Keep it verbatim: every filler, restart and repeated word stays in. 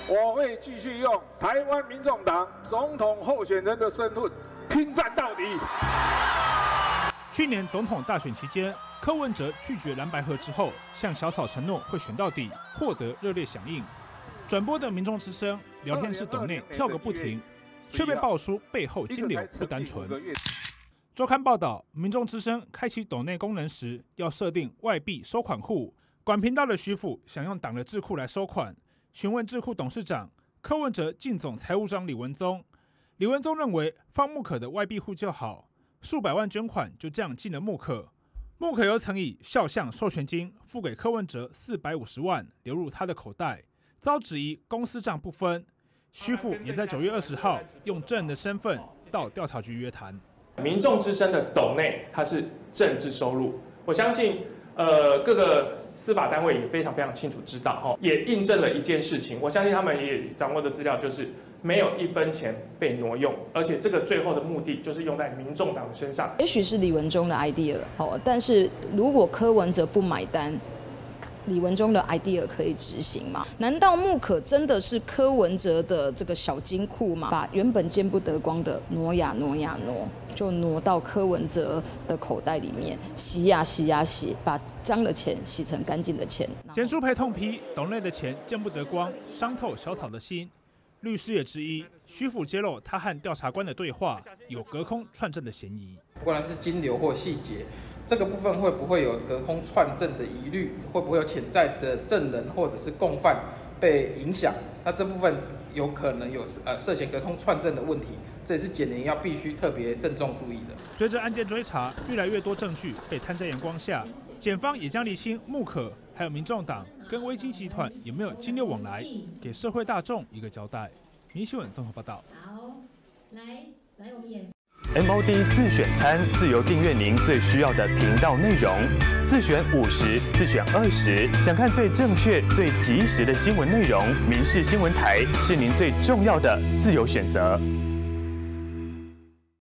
我会继续用台湾民众党总统候选人的身份拼战到底。 去年总统大选期间，柯文哲拒绝蓝白合之后，向小草承诺会选到底，获得热烈响应。转播的民众之声聊天室斗内跳个不停，却被爆出背后金流不单纯。周刊报道，民众之声开启斗内功能时，要设定外币收款户。管频道的徐府想用党的智库来收款，询问智库董事长柯文哲进总财务长李文宗。李文宗认为放木可的外币户就好，数百万捐款就这样进了木可。木可又曾以肖像授权金付给柯文哲四百五十万，流入他的口袋，遭质疑公司账不分。徐府也在九月二十号用证人的身份到调查局约谈。 民众之声的斗内，它是政治收入，我相信。呃，各个司法单位也非常非常清楚知道，哈，也印证了一件事情。我相信他们也掌握的资料就是没有一分钱被挪用，而且这个最后的目的就是用在民众党身上。 也许是李文忠的 idea 哦，但是如果柯文哲不买单，李文忠的 idea 可以执行吗？难道木可真的是柯文哲的这个小金库吗？把原本见不得光的挪呀挪呀挪，就挪到柯文哲的口袋里面，洗呀洗呀洗，把脏的钱洗成干净的钱。 简书培痛批斗内的钱见不得光，伤透小草的心。律师也质疑徐府揭露他和调查官的对话有隔空串证的嫌疑。 不管是金流或细节，这个部分会不会有隔空串证的疑虑？会不会有潜在的证人或者是共犯被影响？那这部分有可能有呃涉嫌隔空串证的问题，这也是检联要必须特别慎重注意的。 随着案件追查，越来越多证据被摊在阳光下，检方也将厘清木可还有民众党跟微金集团有没有金流往来，给社会大众一个交代。民新闻综合报道。 好，来来，我们演。 M O D 自选餐自由订阅您最需要的频道内容，自选五十，自选二十。想看最正确、最及时的新闻内容，民视新闻台是您最重要的自由选择。